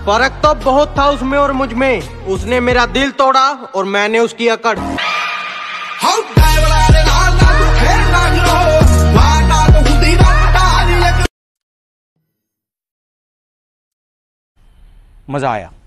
फर्क तो बहुत था उसमें और मुझ में। उसने मेरा दिल तोड़ा और मैंने उसकी अकड़। मजा आया।